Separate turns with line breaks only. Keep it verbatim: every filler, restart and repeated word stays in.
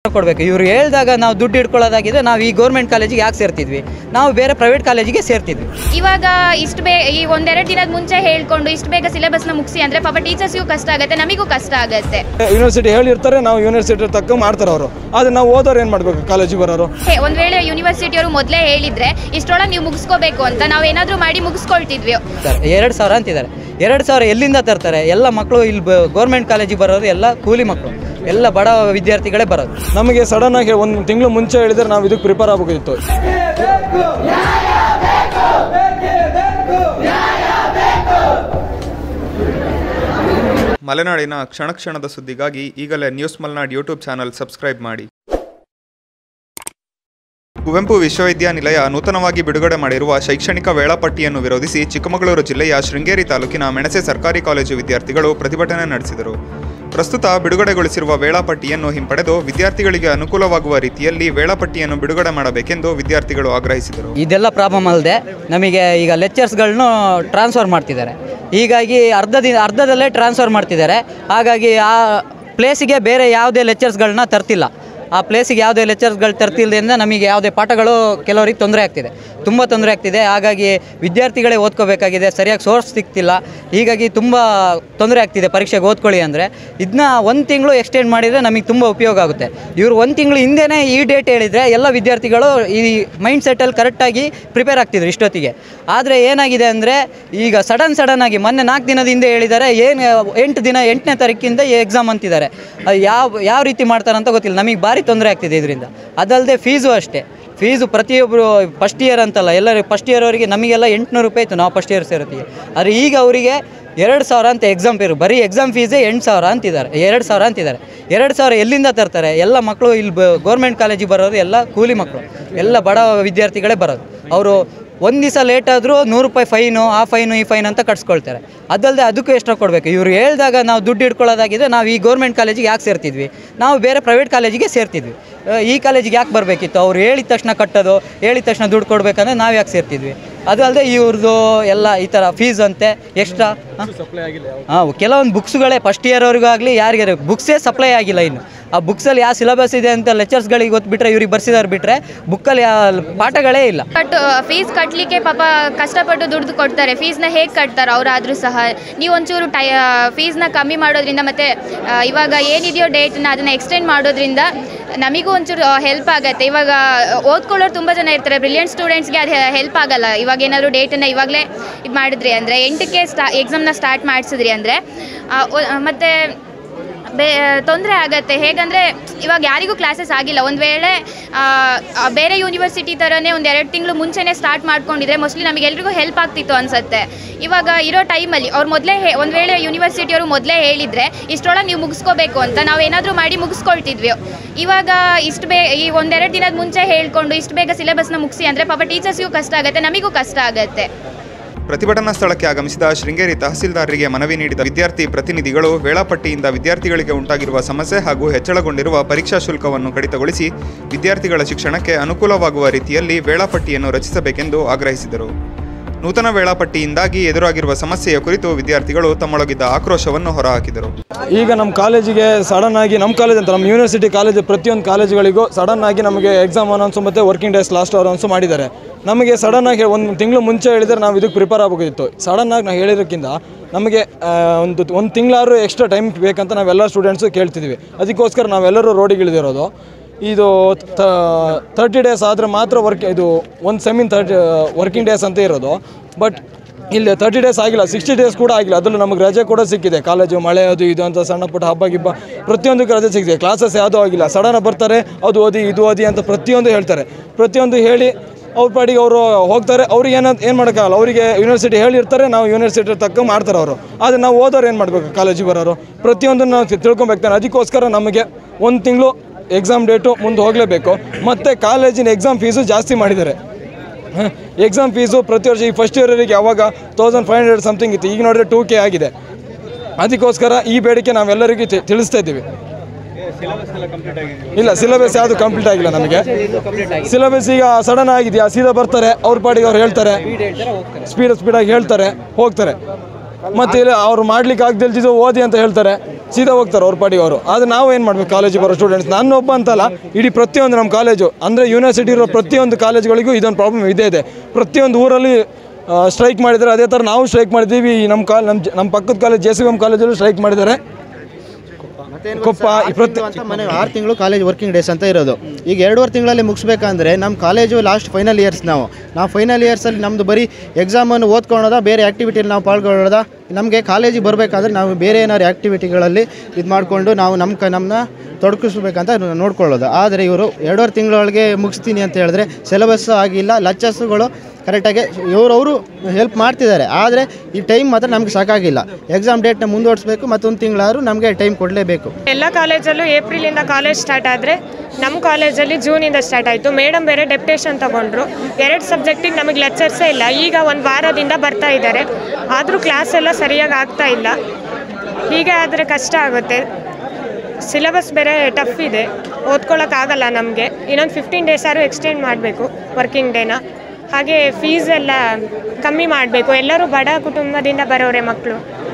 ಕೊಡಬೇಕು. ಇವರು ಹೇಳಿದಾಗ ನಾವು ದುಡ್ಡು ಇಟ್ಕೊಳ್ಳೋದಾಗಿದೆ ನಾವು ಈ ಗೌರ್ಮೆಂಟ್ ಕಾಲೇಜಿಗೆ ಯಾಕೆ ಸೇರ್ತಿದ್ವಿ, ನಾವು ಬೇರೆ ಪ್ರೈವೇಟ್ ಕಾಲೇಜಿಗೆ ಸೇರ್ತಿದ್ವಿ.
ಇವಾಗ ಇಷ್ಟು ಬೇ ಈ ಒಂದೆರಡು ದಿನದ ಮುಂಚೆ ಹೇಳ್ಕೊಂಡು ಇಷ್ಟು ಬೇಗ ಸಿಲೆಬಸ್ನ ಮುಗಿಸಿ ಅಂದರೆ ಪಾಪ ಟೀಚರ್ಸ್ಗೂ ಕಷ್ಟ ಆಗುತ್ತೆ, ನಮಗೂ ಕಷ್ಟ ಆಗುತ್ತೆ.
ಯೂನಿವರ್ಸಿಟಿ ಹೇಳಿರ್ತಾರೆ, ನಾವು ಯೂನಿವರ್ಸಿಟಿ ತಕ್ಕ ಮಾಡ್ತಾರೆ ಅವರು, ಆದರೆ ನಾವು ಓದೋರು ಏನು ಮಾಡಬೇಕು ಕಾಲೇಜಿಗೆ ಬರೋರು.
ಒಂದು ವೇಳೆ ಯೂನಿವರ್ಸಿಟಿಯವರು ಮೊದಲೇ ಹೇಳಿದ್ರೆ ಇಷ್ಟೊಳಗೆ ನೀವು ಮುಗಿಸ್ಕೋಬೇಕು ಅಂತ ನಾವು ಏನಾದರೂ ಮಾಡಿ ಮುಗಿಸ್ಕೊಳ್ತಿದ್ವಿ.
ಎರಡು ಸಾವಿರ ಅಂತಿದ್ದಾರೆ, ಎರಡು ಸಾವಿರ ಎಲ್ಲಿಂದ ತರ್ತಾರೆ? ಎಲ್ಲ ಮಕ್ಕಳು ಇಲ್ಲಿ ಗೌರ್ಮೆಂಟ್ ಕಾಲೇಜಿಗೆ ಬರೋರು ಎಲ್ಲ ಕೂಲಿ ಮಕ್ಕಳು, ಎಲ್ಲ ಬಡ ವಿದ್ಯಾರ್ಥಿಗಳೇ ಬರೋದು.
ನಮಗೆ ಸಡನ್ ಆಗಿ ಒಂದು ತಿಂಗಳು ಮುಂಚೆ ಹೇಳಿದ್ರೆ ನಾವು ಇದಕ್ಕೆ ಪ್ರಿಪೇರ್ ಆಗಬೇಕಿತ್ತು.
ಮಲೆನಾಡಿನ ಕ್ಷಣ ಕ್ಷಣದ ಸುದ್ದಿಗಾಗಿ ಈಗಲೇ news Malenad YouTube channel subscribe ಮಾಡಿ. ಕುವೆಂಪು ವಿಶ್ವವಿದ್ಯಾನಿಲಯ ನೂತನವಾಗಿ ಬಿಡುಗಡೆ ಮಾಡಿರುವ ಶೈಕ್ಷಣಿಕ ವೇಳಾಪಟ್ಟಿಯನ್ನು ವಿರೋಧಿಸಿ ಚಿಕ್ಕಮಗಳೂರು ಜಿಲ್ಲೆಯ ಶೃಂಗೇರಿ ತಾಲೂಕಿನ ಮೆಣಸೆ ಸರ್ಕಾರಿ ಕಾಲೇಜು ವಿದ್ಯಾರ್ಥಿಗಳು ಪ್ರತಿಭಟನೆ ನಡೆಸಿದರು. ಪ್ರಸ್ತುತ ಬಿಡುಗಡೆಗೊಳಿಸಿರುವ ವೇಳಾಪಟ್ಟಿಯನ್ನು ಹಿಂಪಡೆದು ವಿದ್ಯಾರ್ಥಿಗಳಿಗೆ ಅನುಕೂಲವಾಗುವ ರೀತಿಯಲ್ಲಿ ವೇಳಾಪಟ್ಟಿಯನ್ನು ಬಿಡುಗಡೆ ಮಾಡಬೇಕೆಂದು ವಿದ್ಯಾರ್ಥಿಗಳು ಆಗ್ರಹಿಸಿದರು.
ಇದೆಲ್ಲ ಪ್ರಾಬ್ಲಮ್ ಅಲ್ಲದೆ ನಮಗೆ ಈಗ ಲೆಕ್ಚರ್ಸ್ಗಳನ್ನು ಟ್ರಾನ್ಸ್ಫರ್ ಮಾಡ್ತಿದ್ದಾರೆ, ಹೀಗಾಗಿ ಅರ್ಧ ದಿನ ಅರ್ಧದಲ್ಲೇ ಟ್ರಾನ್ಸ್ಫರ್ ಮಾಡ್ತಿದ್ದಾರೆ. ಹಾಗಾಗಿ ಆ ಪ್ಲೇಸಿಗೆ ಬೇರೆ ಯಾವುದೇ ಲೆಕ್ಚರ್ಸ್ಗಳನ್ನ ತರ್ತಿಲ್ಲ. ಆ ಪ್ಲೇಸಿಗೆ ಯಾವುದೇ ಲೆಕ್ಚರ್ಸ್ಗಳು ತರ್ತಿಲ್ಲದಿಂದ ನಮಗೆ ಯಾವುದೇ ಪಾಠಗಳು ಕೆಲವರಿಗೆ ತೊಂದರೆ ಆಗ್ತಿದೆ, ತುಂಬ ತೊಂದರೆ ಆಗ್ತಿದೆ. ಹಾಗಾಗಿ ವಿದ್ಯಾರ್ಥಿಗಳೇ ಓದ್ಕೋಬೇಕಾಗಿದೆ, ಸರಿಯಾಗಿ ಸೋರ್ಸ್ ಸಿಗ್ತಿಲ್ಲ, ಹೀಗಾಗಿ ತುಂಬ ತೊಂದರೆ ಆಗ್ತಿದೆ. ಪರೀಕ್ಷೆಗೆ ಓದ್ಕೊಳ್ಳಿ ಅಂದರೆ ಇದನ್ನ ಒಂದು ತಿಂಗಳು ಎಕ್ಸ್ಟೆಂಡ್ ಮಾಡಿದರೆ ನಮಗೆ ತುಂಬ ಉಪಯೋಗ ಆಗುತ್ತೆ. ಇವರು ಒಂದು ತಿಂಗಳು ಹಿಂದೆಯೇ ಈ ಡೇಟ್ ಹೇಳಿದರೆ ಎಲ್ಲ ವಿದ್ಯಾರ್ಥಿಗಳು ಈ ಮೈಂಡ್ ಸೆಟ್ಟಲ್ಲಿ ಕರೆಕ್ಟಾಗಿ ಪ್ರಿಪೇರ್ ಆಗ್ತಿದ್ರು ಇಷ್ಟೊತ್ತಿಗೆ. ಆದರೆ ಏನಾಗಿದೆ ಅಂದರೆ ಈಗ ಸಡನ್ ಸಡನ್ ಆಗಿ ಮೊನ್ನೆ ನಾಲ್ಕು ದಿನದ ಹಿಂದೆ ಹೇಳಿದ್ದಾರೆ, ಏನು ಎಂಟು ದಿನ ಎಂಟನೇ ತಾರೀಕಿಂದ ಎಕ್ಸಾಮ್ ಅಂತಿದ್ದಾರೆ. ಯಾವ ಯಾವ ರೀತಿ ಮಾಡ್ತಾರಂತ ಗೊತ್ತಿಲ್ಲ, ನಮಗೆ ಭಾರಿ ತೊಂದರೆ ಆಗ್ತಿದೆ ಇದರಿಂದ. ಅದಲ್ಲದೆ ಫೀಸು ಅಷ್ಟೇ, ಫೀಸು ಪ್ರತಿಯೊಬ್ಬರು ಫಸ್ಟ್ ಇಯರ್ ಅಂತಲ್ಲ, ಎಲ್ಲರೂ ಫಸ್ಟ್ ಇಯರ್ ಅವರಿಗೆ ನಮಗೆಲ್ಲ ಎಂಟುನೂರು ರೂಪಾಯಿ ಇತ್ತು ನಾವು ಫಸ್ಟ್ ಇಯರ್ ಸೇರೋತ್ತಿಗೆ. ಆದರೆ ಈಗ ಅವರಿಗೆ ಎರಡು ಸಾವಿರ ಅಂತ ಎಕ್ಸಾಮ್ ಫೀರು, ಬರೀ ಎಕ್ಸಾಮ್ ಫೀಸೇ ಎಂಟು ಸಾವಿರ ಅಂತಿದ್ದಾರೆ, ಎರಡು ಸಾವಿರ ಅಂತಿದ್ದಾರೆ. ಎರಡು ಸಾವಿರ ಎಲ್ಲಿಂದ ತರ್ತಾರೆ? ಎಲ್ಲ ಮಕ್ಕಳು ಇಲ್ಲಿ ಗೌರ್ಮೆಂಟ್ ಕಾಲೇಜಿಗೆ ಬರೋರು ಎಲ್ಲ ಕೂಲಿ ಮಕ್ಕಳು, ಎಲ್ಲ ಬಡ ವಿದ್ಯಾರ್ಥಿಗಳೇ ಬರೋದು. ಅವರು ಒಂದು ದಿವಸ ಲೇಟ್ ಆದರೂ ನೂರು ರೂಪಾಯಿ ಫೈನು, ಆ ಫೈನು ಈ ಫೈನ್ ಅಂತ ಕಟ್ಸ್ಕೊಳ್ತಾರೆ. ಅದಲ್ಲದೆ ಅದಕ್ಕೂ ಎಕ್ಸ್ಟ್ರಾ ಕೊಡಬೇಕು. ಇವರು ಹೇಳಿದಾಗ ನಾವು ದುಡ್ಡು ಇಟ್ಕೊಳ್ಳೋದಾಗಿದೆ ನಾವು ಈ ಗೌರ್ಮೆಂಟ್ ಕಾಲೇಜಿಗೆ ಯಾಕೆ ಸೇರ್ತಿದ್ವಿ, ನಾವು ಬೇರೆ ಪ್ರೈವೇಟ್ ಕಾಲೇಜಿಗೆ ಸೇರ್ತಿದ್ವಿ. ಈ ಕಾಲೇಜಿಗೆ ಯಾಕೆ ಬರಬೇಕಿತ್ತು? ಅವ್ರು ಹೇಳಿದ ತಕ್ಷಣ ಕಟ್ಟೋದು, ಹೇಳಿದ ತಕ್ಷಣ ದುಡ್ಡು ಕೊಡಬೇಕಂದ್ರೆ ನಾವು ಯಾಕೆ ಸೇರ್ತಿದ್ವಿ? ಅದು ಅಲ್ಲದೆ ಇವ್ರದ್ದು ಎಲ್ಲ ಈ ಥರ ಫೀಸ್ ಅಂತೆ ಎಕ್ಸ್ಟ್ರಾ. ಹಾಂ, ಕೆಲವೊಂದು ಬುಕ್ಸ್ಗಳೇ ಫಸ್ಟ್ ಇಯರ್ ಅವ್ರಿಗೂ ಆಗಲಿ ಯಾರಿಗಾರ ಬುಕ್ಸೇ ಸಪ್ಲೈ ಆಗಿಲ್ಲ. ಇನ್ನು ಆ ಬುಕ್ಸಲ್ಲಿ ಯಾವ ಸಿಲೆಬಸ್ ಇದೆ ಅಂತ ಲೆಕ್ಚರ್ಸ್ಗಳಿಗೆ ಗೊತ್ತುಬಿಟ್ರೆ, ಇವ್ರಿಗೆ ಬರ್ಸಿದವ್ರು ಬಿಟ್ಟರೆ ಬುಕ್ಕಲ್ಲಿ ಪಾಠಗಳೇ ಇಲ್ಲ.
ಕಟ್ಟು ಫೀಸ್ ಕಟ್ಟಲಿಕ್ಕೆ ಪಾಪ ಕಷ್ಟಪಟ್ಟು ದುಡ್ಡು ಕೊಡ್ತಾರೆ, ಫೀಸ್ನ ಹೇಗೆ ಕಟ್ತಾರೆ ಅವರಾದರೂ ಸಹ. ನೀವು ಒಂಚೂರು ಟೈ ಫೀಸ್ನ ಕಮ್ಮಿ ಮಾಡೋದ್ರಿಂದ ಮತ್ತು ಇವಾಗ ಏನಿದೆಯೋ ಡೇಟನ್ನ ಅದನ್ನು ಎಕ್ಸ್ಟೆಂಡ್ ಮಾಡೋದ್ರಿಂದ ನಮಗೂ ಒಂಚೂರು ಹೆಲ್ಪ್ ಆಗುತ್ತೆ. ಇವಾಗ ಓದ್ಕೊಳ್ಳೋರು ತುಂಬ ಜನ ಇರ್ತಾರೆ, ಬ್ರಿಲಿಯಂಟ್ ಸ್ಟೂಡೆಂಟ್ಸ್ಗೆ ಅದು ಹೆಲ್ಪ್ ಆಗಲ್ಲ. ಇವಾಗ ಏನಾದರೂ ಡೇಟನ್ನು ಇವಾಗಲೇ ಇದು ಮಾಡಿದ್ರಿ ಅಂದರೆ, ಎಂಟಕ್ಕೆ ಸ್ಟಾ ಎಕ್ಸಾಮ್ನ ಸ್ಟಾರ್ಟ್ ಮಾಡಿಸಿದ್ರಿ ಅಂದರೆ ಮತ್ತು ಬೇ ತೊಂದರೆ ಆಗುತ್ತೆ. ಹೇಗಂದರೆ ಇವಾಗ ಯಾರಿಗೂ ಕ್ಲಾಸಸ್ ಆಗಿಲ್ಲ. ಒಂದು ವೇಳೆ ಬೇರೆ ಯೂನಿವರ್ಸಿಟಿ ಥರನೇ ಒಂದು ಎರಡು ತಿಂಗಳು ಮುಂಚೆನೇ ಸ್ಟಾರ್ಟ್ ಮಾಡ್ಕೊಂಡಿದ್ರೆ ಮೋಸ್ಟ್ಲಿ ನಮಗೆಲ್ರಿಗೂ ಹೆಲ್ಪ್ ಆಗ್ತಿತ್ತು ಅನಿಸುತ್ತೆ. ಇವಾಗ ಇರೋ ಟೈಮಲ್ಲಿ ಅವ್ರು ಮೊದಲೇ ಹೇ ಒಂದು ವೇಳೆ ಯೂನಿವರ್ಸಿಟಿಯವರು ಮೊದಲೇ ಹೇಳಿದರೆ ಇಷ್ಟೊಳಗೆ ನೀವು ಮುಗಿಸ್ಕೋಬೇಕು ಅಂತ ನಾವು ಏನಾದರೂ ಮಾಡಿ ಮುಗಿಸ್ಕೊಳ್ತಿದ್ವಿ. ಇವಾಗ ಇಷ್ಟು ಬೇ ಈ ಒಂದೆರಡು ದಿನದ ಮುಂಚೆ ಹೇಳ್ಕೊಂಡು ಇಷ್ಟು ಬೇಗ ಸಿಲೆಬಸ್ನ ಮುಗಿಸಿ ಅಂದರೆ ಪಾಪ ಟೀಚರ್ಸ್ಗೂ ಕಷ್ಟ ಆಗುತ್ತೆ, ನಮಗೂ ಕಷ್ಟ ಆಗುತ್ತೆ.
ಪ್ರತಿಭಟನಾ ಸ್ಥಳಕ್ಕೆ ಆಗಮಿಸಿದ ಶೃಂಗೇರಿ ತಹಸೀಲ್ದಾರರಿಗೆ ಮನವಿ ನೀಡಿದ ವಿದ್ಯಾರ್ಥಿ ಪ್ರತಿನಿಧಿಗಳು ವೇಳಾಪಟ್ಟಿಯಿಂದ ವಿದ್ಯಾರ್ಥಿಗಳಿಗೆ ಉಂಟಾಗಿರುವ ಸಮಸ್ಯೆ ಹಾಗೂ ಹೆಚ್ಚಳಗೊಂಡಿರುವ ಪರೀಕ್ಷಾ ಶುಲ್ಕವನ್ನು ಕಡಿತಗೊಳಿಸಿ ವಿದ್ಯಾರ್ಥಿಗಳ ಶಿಕ್ಷಣಕ್ಕೆ ಅನುಕೂಲವಾಗುವ ರೀತಿಯಲ್ಲಿ ವೇಳಾಪಟ್ಟಿಯನ್ನು ರಚಿಸಬೇಕೆಂದು ಆಗ್ರಹಿಸಿದರು. ನೂತನ ವೇಳಾಪಟ್ಟಿಯಿಂದಾಗಿ ಎದುರಾಗಿರುವ ಸಮಸ್ಯೆಯ ಕುರಿತು ವಿದ್ಯಾರ್ಥಿಗಳು ತಮ್ಮೊಳಗಿದ್ದ ಆಕ್ರೋಶವನ್ನು ಹೊರಹಾಕಿದರು.
ಈಗ ನಮ್ಮ ಕಾಲೇಜಿಗೆ ಸಡನ್ ಆಗಿ, ನಮ್ಮ ಕಾಲೇಜ್ ಅಂತ ನಮ್ಮ ಯೂನಿವರ್ಸಿಟಿ ಕಾಲೇಜ್ ಪ್ರತಿಯೊಂದು ಕಾಲೇಜುಗಳಿಗೂ ಸಡನ್ ಆಗಿ ನಮಗೆ ಎಕ್ಸಾಮ್ ಅನೌನ್ಸು ಮತ್ತು ವರ್ಕಿಂಗ್ ಡೇಸ್ ಲಾಸ್ಟ್ ಅನೌನ್ಸು ಮಾಡಿದ್ದಾರೆ. ನಮಗೆ ಸಡನ್ ಆಗಿ ಒಂದು ತಿಂಗಳು ಮುಂಚೆ ಹೇಳಿದರೆ ನಾವು ಇದಕ್ಕೆ ಪ್ರಿಪೇರ್ ಆಗಬೇಕಿತ್ತು. ಸಡನ್ ಆಗಿ ನಾವು ಹೇಳಿರೋಕ್ಕಿಂತ ನಮಗೆ ಒಂದು ಒಂದು ತಿಂಗಳಾದ್ರೂ ಎಕ್ಸ್ಟ್ರಾ ಟೈಮ್ ಬೇಕಂತ ನಾವೆಲ್ಲ ಸ್ಟೂಡೆಂಟ್ಸು ಕೇಳ್ತಿದ್ವಿ. ಅದಕ್ಕೋಸ್ಕರ ನಾವೆಲ್ಲರೂ ರೋಡಿಗೆ ಇಳಿದಿರೋದು. ಇದು ತರ್ಟಿ ಡೇಸ್ ಆದರೆ ಮಾತ್ರ ವರ್ಕ್, ಇದು ಒಂದು ಸೆಮಿನ್ ತರ್ಟಿ ವರ್ಕಿಂಗ್ ಡೇಸ್ ಅಂತ ಇರೋದು. ಬಟ್ ಇಲ್ಲಿ ತರ್ಟಿ ಡೇಸ್ ಆಗಿಲ್ಲ, ಸಿಕ್ಸ್ಟಿ ಡೇಸ್ ಕೂಡ ಆಗಿಲ್ಲ. ಅದರಲ್ಲೂ ನಮಗೆ ರಜೆ ಕೂಡ ಸಿಕ್ಕಿದೆ. ಕಾಲೇಜು ಮಳೆ ಅದು ಇದು ಅಂತ ಸಣ್ಣ ಪುಟ್ಟ ಹಬ್ಬ ಗಿಬ್ಬ ಪ್ರತಿಯೊಂದಕ್ಕೆ ರಜೆ ಸಿಕ್ಕಿದೆ. ಕ್ಲಾಸಸ್ ಯಾವುದೂ ಆಗಿಲ್ಲ. ಸಡನ್ ಬರ್ತಾರೆ, ಅದು ಓದಿ ಇದು ಓದಿ ಅಂತ ಪ್ರತಿಯೊಂದು ಹೇಳ್ತಾರೆ. ಪ್ರತಿಯೊಂದು ಹೇಳಿ ಅವ್ರ ಪಾಡಿಗೆ ಅವರು ಹೋಗ್ತಾರೆ. ಅವ್ರಿಗೆ ಏನೋ ಏನು ಮಾಡೋಕ್ಕಾಗಲ್ಲ. ಅವರಿಗೆ ಯೂನಿವರ್ಸಿಟಿ ಹೇಳಿರ್ತಾರೆ, ನಾವು ಯೂನಿವರ್ಸಿಟಿ ತಕ್ಕ ಮಾಡ್ತಾರೆ ಅವರು. ಆದರೆ ನಾವು ಓದೋರು ಏನು ಮಾಡಬೇಕು? ಕಾಲೇಜಿಗೆ ಬರೋರು ಪ್ರತಿಯೊಂದನ್ನು ನಾವು ತಿಳ್ಕೊಬೇಕಾನೆ. ಅದಕ್ಕೋಸ್ಕರ ನಮಗೆ ಒಂದು ತಿಂಗಳು ಎಕ್ಸಾಮ್ ಡೇಟು ಮುಂದೆ ಹೋಗಲೇಬೇಕು. ಮತ್ತು ಕಾಲೇಜಿನ ಎಕ್ಸಾಮ್ ಫೀಸು ಜಾಸ್ತಿ ಮಾಡಿದ್ದಾರೆ. ಎಕ್ಸಾಮ್ ಫೀಸು ಪ್ರತಿ ವರ್ಷ ಈ ಫಸ್ಟ್ ಇಯರಿಗೆ ಯಾವಾಗ ತೌಸಂಡ್ ಫೈವ್ ಹಂಡ್ರೆಡ್ ಸಮಥಿಂಗ್ ಇತ್ತು, ಈಗ ನೋಡಿದ್ರೆ ಟೂ ಕೆ ಆಗಿದೆ. ಅದಕ್ಕೋಸ್ಕರ ಈ ಬೇಡಿಕೆ ನಾವೆಲ್ಲರಿಗೂ ತಿಳಿಸ್ತಾ ಇದ್ದೀವಿ. ಇಲ್ಲ, ಸಿಲೆಬಸ್ ಯಾವುದು ಕಂಪ್ಲೀಟ್ ಆಗಿಲ್ಲ ನಮಗೆ. ಸಿಲೆಬಸ್ ಈಗ ಸಡನ್ ಆಗಿದೆಯಾ, ಸೀದಾ ಬರ್ತಾರೆ, ಅವ್ರ ಪಾಡಿಗೆ ಅವ್ರು ಹೇಳ್ತಾರೆ, ಸ್ಪೀಡ್ ಸ್ಪೀಡಾಗಿ ಹೇಳ್ತಾರೆ, ಹೋಗ್ತಾರೆ. ಮತ್ತು ಇಲ್ಲ ಅವ್ರು ಮಾಡ್ಲಿಕ್ಕೆ ಆಗದಿಲ್ದಿದ್ದು ಓದಿ ಅಂತ ಹೇಳ್ತಾರೆ. ಸೀದಾ ಹೋಗ್ತಾರೆ ಅವ್ರ ಪಾಡಿಗೆ ಅವರು. ಆದರೆ ನಾವು ಏನು ಮಾಡಬೇಕು ಕಾಲೇಜಿಗೆ ಬರೋ ಸ್ಟೂಡೆಂಟ್ಸ್, ನಾನು ಒಬ್ಬ ಅಂತಲ್ಲ, ಇಡೀ ಪ್ರತಿಯೊಂದು ನಮ್ಮ ಕಾಲೇಜು ಅಂದರೆ ಯೂನಿವರ್ಸಿಟಿ ಇರೋ ಪ್ರತಿಯೊಂದು ಕಾಲೇಜುಗಳಿಗೂ ಇದೊಂದು ಪ್ರಾಬ್ಲಮ್ ಇದೇ ಇದೆ. ಪ್ರತಿಯೊಂದು ಊರಲ್ಲಿ ಸ್ಟ್ರೈಕ್ ಮಾಡಿದ್ದಾರೆ, ಅದೇ ಥರ ನಾವು ಸ್ಟ್ರೈಕ್ ಮಾಡಿದ್ದೀವಿ. ನಮ್ಮ ಕಾಲ್ ನಮ್ಮ ನಮ್ಮ ಪಕ್ಕದ ಕಾಲೇಜ್ ಜೆ ಸಿ ಎಮ್ ಕಾಲೇಜಲ್ಲೂ ಸ್ಟ್ರೈಕ್ ಮಾಡಿದ್ದಾರೆ. ಕೊಪ್ಪ ಪ್ರತಿ
ಮನೆ ಆರು ತಿಂಗಳು ಕಾಲೇಜ್ ವರ್ಕಿಂಗ್ ಡೇಸ್ ಅಂತ ಇರೋದು. ಈಗ ಎರಡೂವರೆ ತಿಂಗಳಲ್ಲಿ ಮುಗಿಸ್ಬೇಕಂದ್ರೆ ನಮ್ಮ ಕಾಲೇಜು ಲಾಸ್ಟ್ ಫೈನಲ್ ಇಯರ್ಸ್, ನಾವು ನಾವು ಫೈನಲ್ ಇಯರ್ಸಲ್ಲಿ ನಮ್ಮದು ಬರೀ ಎಕ್ಸಾಮನ್ನು ಓದ್ಕೊಳ್ಳೋದ, ಬೇರೆ ಆ್ಯಕ್ಟಿವಿಟಿಯಲ್ಲಿ ನಾವು ಪಾಲ್ಗೊಳ್ಳೋದ. ನಮಗೆ ಕಾಲೇಜಿಗೆ ಬರಬೇಕಾದ್ರೆ ನಾವು ಬೇರೆ ಏನಾದ್ರು ಆ್ಯಕ್ಟಿವಿಟಿಗಳಲ್ಲಿ ಇದು ಮಾಡಿಕೊಂಡು ನಾವು ನಮ್ಮ ಕ ನಮ್ಮನ್ನ ತೊಡಗಿಸ್ಬೇಕಂತ ನೋಡ್ಕೊಳ್ಳೋದು. ಆದರೆ ಇವರು ಎರಡೂವರೆ ತಿಂಗಳೊಳಗೆ ಮುಗಿಸ್ತೀನಿ ಅಂತ ಹೇಳಿದ್ರೆ ಸಿಲೆಬಸ್ಸು ಆಗಿಲ್ಲ, ಲೆಕ್ಚರ್ಸ್ಗಳು ಕರೆಕ್ಟಾಗಿ ಇವರವರು ಹೆಲ್ಪ್ ಮಾಡ್ತಿದ್ದಾರೆ. ಆದರೆ ಈ ಟೈಮ್ ಮಾತ್ರ ನಮಗೆ ಸಾಕಾಗಿಲ್ಲ. ಎಕ್ಸಾಮ್ ಡೇಟ್ನ ಮುಂದೂಡಿಸ್ಬೇಕು, ಮತ್ತೊಂದು ತಿಂಗಳಾದರೂ ನಮಗೆ ಟೈಮ್ ಕೊಡಲೇಬೇಕು.
ಎಲ್ಲ ಕಾಲೇಜಲ್ಲೂ ಏಪ್ರಿಲಿಂದ ಕಾಲೇಜ್ ಸ್ಟಾರ್ಟ್ ಆದರೆ ನಮ್ಮ ಕಾಲೇಜಲ್ಲಿ ಜೂನಿಂದ ಸ್ಟಾರ್ಟ್ ಆಯಿತು. ಮೇಡಮ್ ಬೇರೆ ಡೆಪ್ಟೇಷನ್ ತೊಗೊಂಡ್ರು. ಎರಡು ಸಬ್ಜೆಕ್ಟಿಗೆ ನಮಗೆ ಲೆಕ್ಚರ್ಸೇ ಇಲ್ಲ. ಈಗ ಒಂದು ವಾರದಿಂದ ಬರ್ತಾ ಇದ್ದಾರೆ, ಆದರೂ ಕ್ಲಾಸ್ ಎಲ್ಲ ಸರಿಯಾಗಿ ಆಗ್ತಾ ಇಲ್ಲ. ಹೀಗೆ ಆದರೆ ಕಷ್ಟ ಆಗುತ್ತೆ. ಸಿಲೆಬಸ್ ಬೇರೆ ಟಫ್ ಇದೆ, ಓದ್ಕೊಳ್ಳೋಕ್ಕಾಗಲ್ಲ ನಮಗೆ. ಇನ್ನೊಂದು ಫಿಫ್ಟೀನ್ ಡೇಸ್ ಆದರೂ ಎಕ್ಸ್ಟೆಂಡ್ ಮಾಡಬೇಕು ವರ್ಕಿಂಗ್ ಡೇನ. ಹಾಗೆ ಫೀಸ್ ಎಲ್ಲ ಕಮ್ಮಿ ಮಾಡಬೇಕು. ಎಲ್ಲರೂ ಬಡ ಕುಟುಂಬದಿಂದ ಬರೋರೆ ಮಕ್ಕಳು.